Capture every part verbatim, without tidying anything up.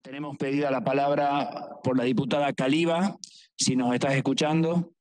Tenemos pedida la palabra por la diputada Caliba, si nos estás escuchando.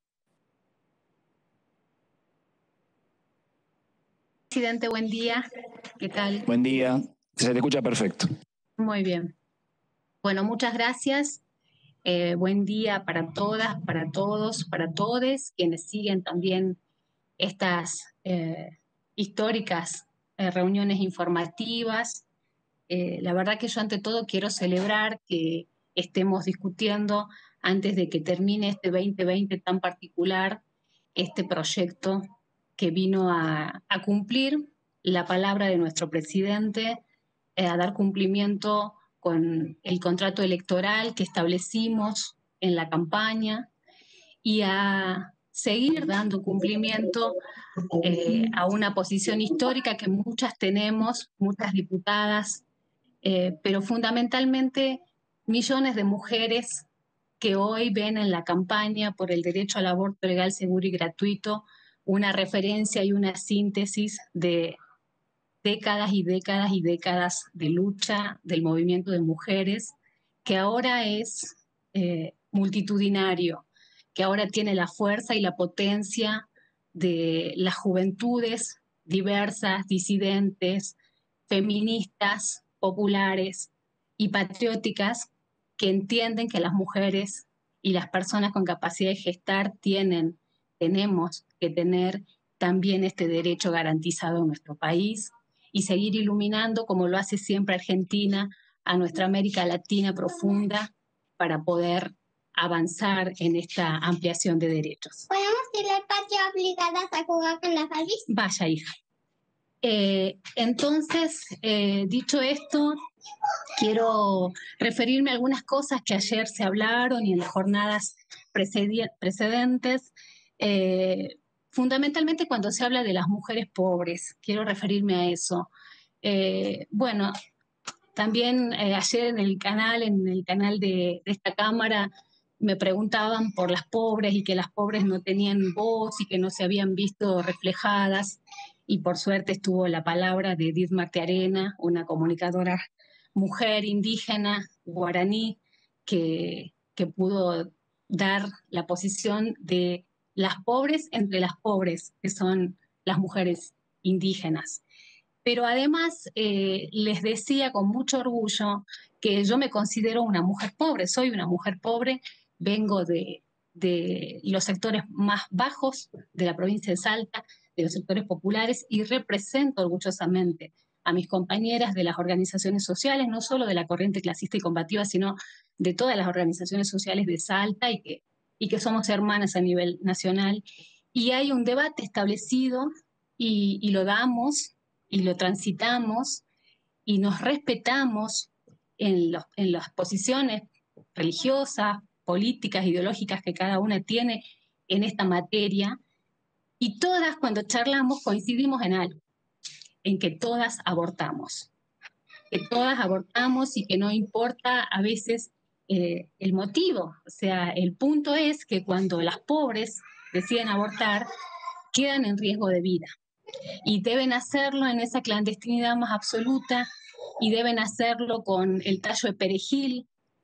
Presidente, buen día. ¿Qué tal? Buen día. Se te escucha perfecto. Muy bien. Bueno, muchas gracias. Eh, buen día para todas, para todos, para todes, quienes siguen también estas eh, históricas eh, reuniones informativas. Eh, la verdad que yo ante todo quiero celebrar que estemos discutiendo antes de que termine este veinte veinte tan particular, este proyecto que vino a, a cumplir la palabra de nuestro presidente, eh, a dar cumplimiento con el contrato electoral que establecimos en la campaña y a seguir dando cumplimiento eh, a una posición histórica que muchas tenemos, muchas diputadas, eh, pero fundamentalmente millones de mujeres que hoy ven en la campaña por el derecho al aborto legal, seguro y gratuito una referencia y una síntesis de décadas y décadas y décadas de lucha del movimiento de mujeres, que ahora es eh, multitudinario, que ahora tiene la fuerza y la potencia de las juventudes diversas, disidentes, feministas, populares y patrióticas, que entienden que las mujeres y las personas con capacidad de gestar tienen, tenemos que tener también este derecho garantizado en nuestro país y seguir iluminando, como lo hace siempre Argentina, a nuestra América Latina profunda para poder avanzar en esta ampliación de derechos. ¿Podemos ir al patio obligadas a jugar con las Barbies? Vaya, hija. Eh, entonces, eh, dicho esto, quiero referirme a algunas cosas que ayer se hablaron y en las jornadas precedentes, eh, fundamentalmente cuando se habla de las mujeres pobres. Quiero referirme a eso. Eh, bueno, también eh, ayer en el canal, en el canal de, de esta Cámara, me preguntaban por las pobres y que las pobres no tenían voz y que no se habían visto reflejadas. Y por suerte estuvo la palabra de Edith Martiarena, una comunicadora mujer indígena guaraní que, que pudo dar la posición de las pobres entre las pobres, que son las mujeres indígenas. Pero además eh, les decía con mucho orgullo que yo me considero una mujer pobre, soy una mujer pobre, vengo de, de los sectores más bajos de la provincia de Salta, de los sectores populares, y represento orgullosamente a mis compañeras de las organizaciones sociales, no solo de la corriente clasista y combativa, sino de todas las organizaciones sociales de Salta y que, y que somos hermanas a nivel nacional. Y hay un debate establecido y, y lo damos y lo transitamos y nos respetamos en, los, en las posiciones religiosas, políticas, ideológicas que cada una tiene en esta materia. Y todas, cuando charlamos, coincidimos en algo, en que todas abortamos, que todas abortamos y que no importa a veces eh, el motivo. O sea, el punto es que cuando las pobres deciden abortar, quedan en riesgo de vida. Y deben hacerlo en esa clandestinidad más absoluta y deben hacerlo con el tallo de perejil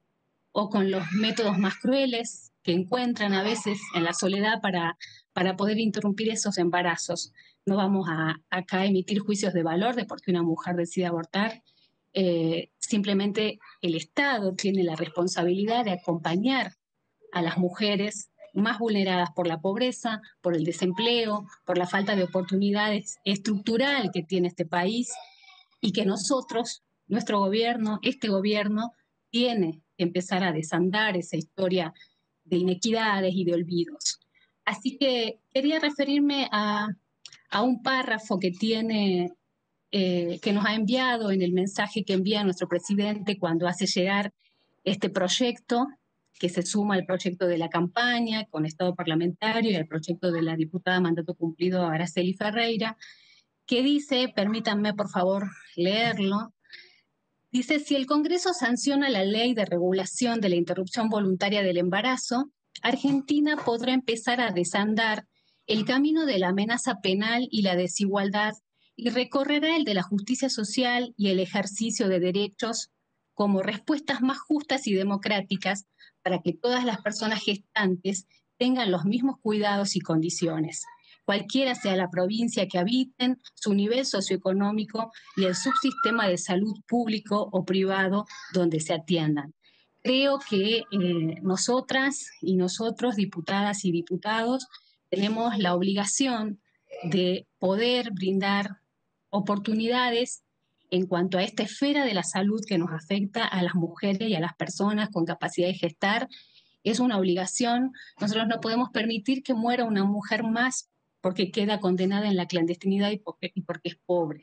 o con los métodos más crueles que encuentran a veces en la soledad para, para poder interrumpir esos embarazos. No vamos a, acá a emitir juicios de valor de por qué una mujer decide abortar. Eh, simplemente el Estado tiene la responsabilidad de acompañar a las mujeres más vulneradas por la pobreza, por el desempleo, por la falta de oportunidades estructural que tiene este país y que nosotros, nuestro gobierno, este gobierno, tiene que empezar a desandar esa historia de inequidades y de olvidos. Así que quería referirme a, a un párrafo que tiene, eh, que nos ha enviado en el mensaje que envía nuestro presidente cuando hace llegar este proyecto, que se suma al proyecto de la campaña con Estado parlamentario y al proyecto de la diputada mandato cumplido Araceli Ferreira, que dice, permítanme por favor leerlo, dice, si el Congreso sanciona la ley de regulación de la interrupción voluntaria del embarazo, Argentina podrá empezar a desandar el camino de la amenaza penal y la desigualdad y recorrerá el de la justicia social y el ejercicio de derechos como respuestas más justas y democráticas para que todas las personas gestantes tengan los mismos cuidados y condiciones, cualquiera sea la provincia que habiten, su nivel socioeconómico y el subsistema de salud público o privado donde se atiendan. Creo que eh, nosotras y nosotros, diputadas y diputados, tenemos la obligación de poder brindar oportunidades en cuanto a esta esfera de la salud que nos afecta a las mujeres y a las personas con capacidad de gestar. Es una obligación. Nosotros no podemos permitir que muera una mujer más porque queda condenada en la clandestinidad y porque, y porque es pobre.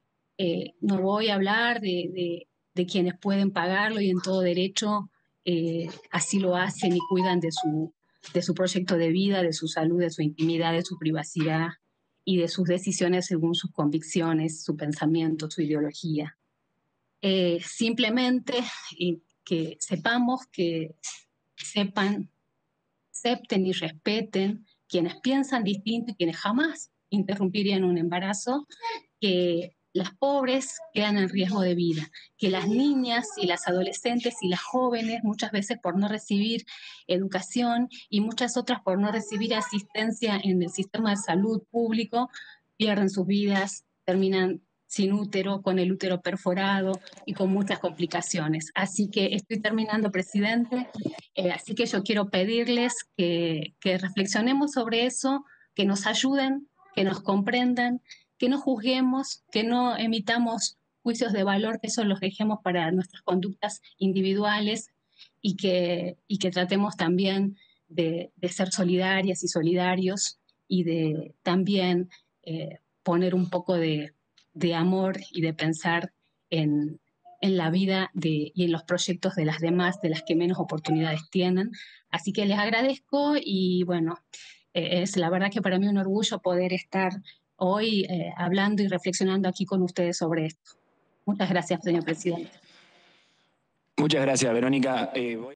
Eh, no voy a hablar de, de, de quienes pueden pagarlo y en todo derecho eh, así lo hacen y cuidan de su, de su proyecto de vida, de su salud, de su intimidad, de su privacidad y de sus decisiones según sus convicciones, su pensamiento, su ideología. Eh, simplemente eh, que sepamos que sepan, acepten y respeten quienes piensan distinto y quienes jamás interrumpirían un embarazo, que las pobres quedan en riesgo de vida, que las niñas y las adolescentes y las jóvenes, muchas veces por no recibir educación y muchas otras por no recibir asistencia en el sistema de salud público, pierden sus vidas, terminan sin útero, con el útero perforado y con muchas complicaciones. Así que estoy terminando, presidente. Eh, así que yo quiero pedirles que, que reflexionemos sobre eso, que nos ayuden, que nos comprendan, que no juzguemos, que no emitamos juicios de valor, que eso los dejemos para nuestras conductas individuales y que, y que tratemos también de, de ser solidarias y solidarios y de también eh, poner un poco de, de amor y de pensar en, en la vida de, y en los proyectos de las demás, de las que menos oportunidades tienen. Así que les agradezco y bueno, eh, es la verdad que para mí un orgullo poder estar hoy eh, hablando y reflexionando aquí con ustedes sobre esto. Muchas gracias, señor presidente. Muchas gracias, Verónica. Eh, voy...